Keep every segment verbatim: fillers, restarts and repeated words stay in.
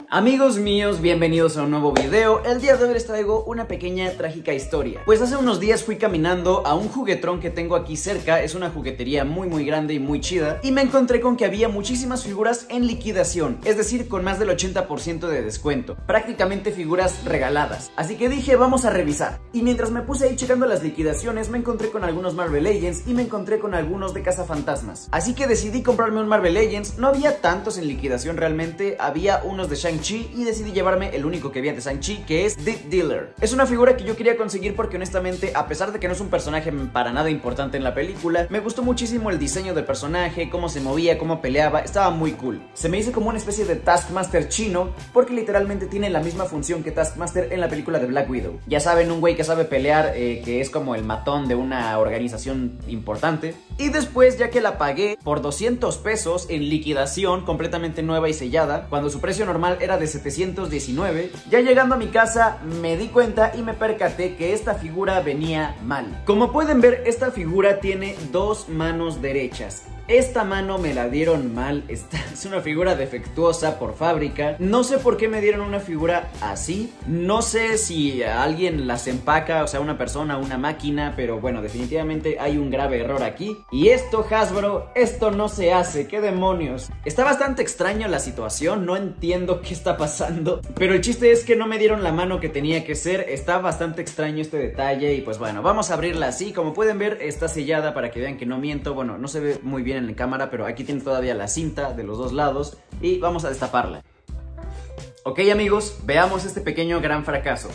Amigos míos, bienvenidos a un nuevo video. El día de hoy les traigo una pequeña trágica historia. Pues hace unos días fui caminando a un juguetrón que tengo aquí cerca. Es una juguetería muy muy grande y muy chida. Y me encontré con que había muchísimas figuras en liquidación, es decir, con más del ochenta por ciento de descuento. Prácticamente figuras regaladas. Así que dije, vamos a revisar. Y mientras me puse ahí checando las liquidaciones, me encontré con algunos Marvel Legends y me encontré con algunos de Cazafantasmas. Así que decidí comprarme un Marvel Legends. No había tantos en liquidación realmente. Había unos de Shang-Chi y decidí llevarme el único que había de Shang-Chi, que es The Dealer. Es una figura que yo quería conseguir porque honestamente, a pesar de que no es un personaje para nada importante en la película, me gustó muchísimo el diseño del personaje, cómo se movía, cómo peleaba, estaba muy cool. Se me hizo como una especie de Taskmaster chino, porque literalmente tiene la misma función que Taskmaster en la película de Black Widow. Ya saben, un güey que sabe pelear, eh, que es como el matón de una organización importante. Y después, ya que la pagué por doscientos pesos en liquidación, completamente nueva y sellada, cuando su precio normal era de setecientos diecinueve, ya llegando a mi casa me di cuenta y me percaté que esta figura venía mal. Como pueden ver, esta figura tiene dos manos derechas. Esta mano me la dieron mal, esta es una figura defectuosa por fábrica. No sé por qué me dieron una figura así. No sé si alguien las empaca, o sea, una persona, una máquina, pero bueno, definitivamente hay un grave error aquí. Y esto, Hasbro, esto no se hace, ¿qué demonios? Está bastante extraño la situación, no entiendo qué está pasando, pero el chiste es que no me dieron la mano que tenía que ser. Está bastante extraño este detalle y pues bueno, vamos a abrirla así. Como pueden ver, está sellada para que vean que no miento. Bueno, no se ve muy bien en la cámara, pero aquí tiene todavía la cinta de los dos lados y vamos a destaparla. Ok, amigos, veamos este pequeño gran fracaso.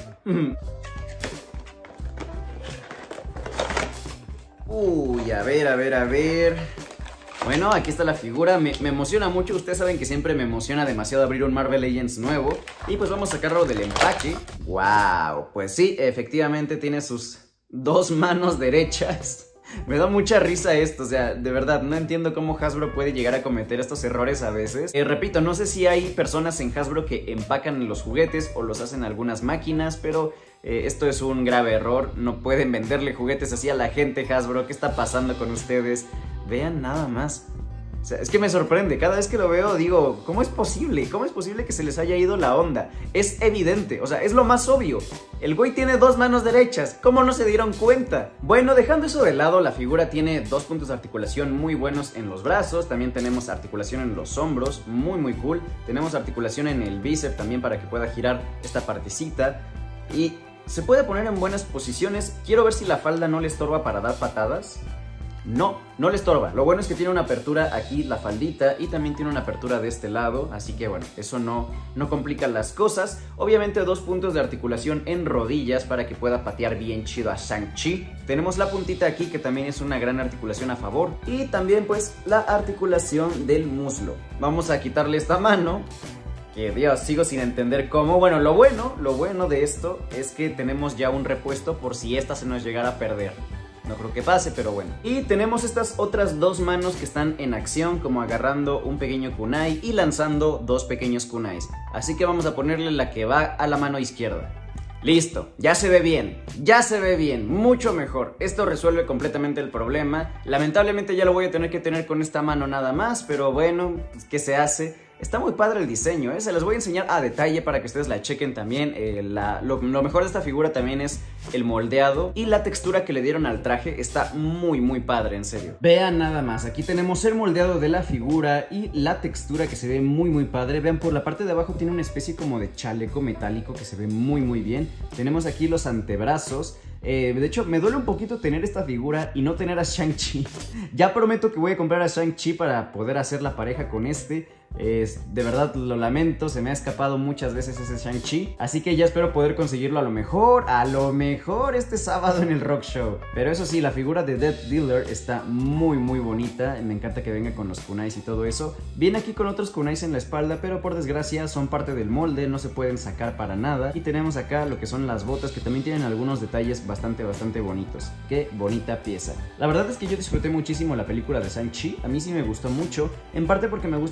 Uy, a ver, a ver, a ver. Bueno, aquí está la figura, me, me emociona mucho. Ustedes saben que siempre me emociona demasiado abrir un Marvel Legends nuevo. Y pues vamos a sacarlo del empaque. Wow, pues sí, efectivamente tiene sus dos manos derechas. Me da mucha risa esto, o sea, de verdad, no entiendo cómo Hasbro puede llegar a cometer estos errores a veces. Eh, repito, no sé si hay personas en Hasbro que empacan los juguetes o los hacen algunas máquinas, pero eh, esto es un grave error. No pueden venderle juguetes así a la gente, Hasbro. ¿Qué está pasando con ustedes? Vean nada más. O sea, es que me sorprende, cada vez que lo veo digo, ¿cómo es posible? ¿Cómo es posible que se les haya ido la onda? Es evidente, o sea, es lo más obvio. El güey tiene dos manos derechas, ¿cómo no se dieron cuenta? Bueno, dejando eso de lado, la figura tiene dos puntos de articulación muy buenos en los brazos. También tenemos articulación en los hombros, muy muy cool. Tenemos articulación en el bíceps también para que pueda girar esta partecita. Y se puede poner en buenas posiciones. Quiero ver si la falda no le estorba para dar patadas. No, no le estorba. Lo bueno es que tiene una apertura aquí, la faldita, y también tiene una apertura de este lado, así que bueno, eso no, no complica las cosas. Obviamente dos puntos de articulación en rodillas para que pueda patear bien chido a Shang-Chi. Tenemos la puntita aquí que también es una gran articulación a favor. Y también pues la articulación del muslo. Vamos a quitarle esta mano. Que Dios, sigo sin entender cómo. Bueno, lo bueno, lo bueno de esto es que tenemos ya un repuesto por si esta se nos llegara a perder. No creo que pase, pero bueno. Y tenemos estas otras dos manos que están en acción, como agarrando un pequeño kunai y lanzando dos pequeños kunais. Así que vamos a ponerle la que va a la mano izquierda. Listo, ya se ve bien, ya se ve bien, mucho mejor. Esto resuelve completamente el problema. Lamentablemente ya lo voy a tener que tener con esta mano nada más, pero bueno, pues, ¿qué se hace? Está muy padre el diseño, ¿eh? Se los voy a enseñar a detalle para que ustedes la chequen también. eh, la, lo, lo mejor de esta figura también es el moldeado y la textura que le dieron al traje. Está muy muy padre, en serio. Vean nada más, aquí tenemos el moldeado de la figura y la textura que se ve muy muy padre. Vean, por la parte de abajo tiene una especie como de chaleco metálico que se ve muy muy bien. Tenemos aquí los antebrazos. Eh, de hecho, me duele un poquito tener esta figura y no tener a Shang-Chi. Ya prometo que voy a comprar a Shang-Chi para poder hacer la pareja con este. Eh, de verdad lo lamento, se me ha escapado muchas veces ese Shang-Chi. Así que ya espero poder conseguirlo a lo mejor, a lo mejor este sábado en el Rock Show. Pero eso sí, la figura de Death Dealer está muy muy bonita. Me encanta que venga con los kunais y todo eso. Viene aquí con otros kunais en la espalda, pero por desgracia son parte del molde, no se pueden sacar para nada. Y tenemos acá lo que son las botas, que también tienen algunos detalles bastante bastante bonitos. Qué bonita pieza. La verdad es que yo disfruté muchísimo la película de Shang-Chi. A mí sí me gustó mucho, en parte porque me gustan mucho las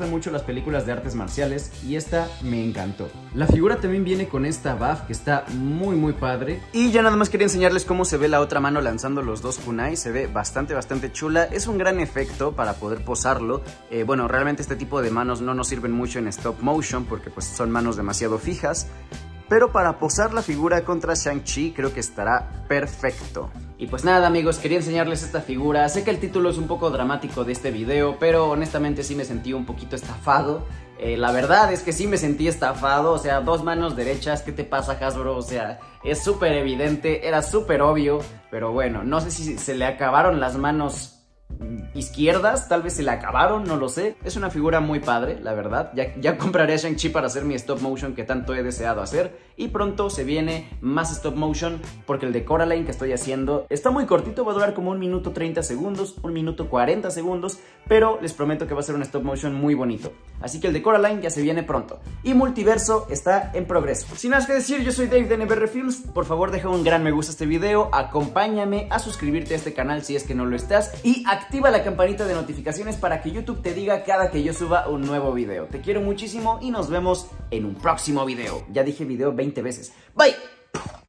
películas de artes marciales y esta me encantó. La figura también viene con esta buff que está muy muy padre. Y ya nada más quería enseñarles cómo se ve la otra mano lanzando los dos kunai. Se ve bastante bastante chula. Es un gran efecto para poder posarlo. Eh, bueno, realmente este tipo de manos no nos sirven mucho en stop motion porque pues son manos demasiado fijas. Pero para posar la figura contra Shang-Chi creo que estará perfecto. Y pues nada amigos, quería enseñarles esta figura. Sé que el título es un poco dramático de este video, pero honestamente sí me sentí un poquito estafado. Eh, la verdad es que sí me sentí estafado, o sea, dos manos derechas, ¿qué te pasa Hasbro? O sea, es súper evidente, era súper obvio, pero bueno, no sé si se le acabaron las manos izquierdas, tal vez se le acabaron, no lo sé. Es una figura muy padre, la verdad. Ya, ya compraré a Shang-Chi para hacer mi stop motion que tanto he deseado hacer. Y pronto se viene más stop motion porque el de Coraline que estoy haciendo está muy cortito, va a durar como un minuto treinta segundos, un minuto cuarenta segundos, pero les prometo que va a ser un stop motion muy bonito. Así que el de Coraline ya se viene pronto. Y Multiverso está en progreso. Sin más que decir, yo soy Dave de N B R Films. Por favor deja un gran me gusta a este video, acompáñame a suscribirte a este canal si es que no lo estás y activa la campanita de notificaciones para que YouTube te diga cada que yo suba un nuevo video. Te quiero muchísimo y nos vemos en un próximo video. Ya dije video veinte veces. Bye.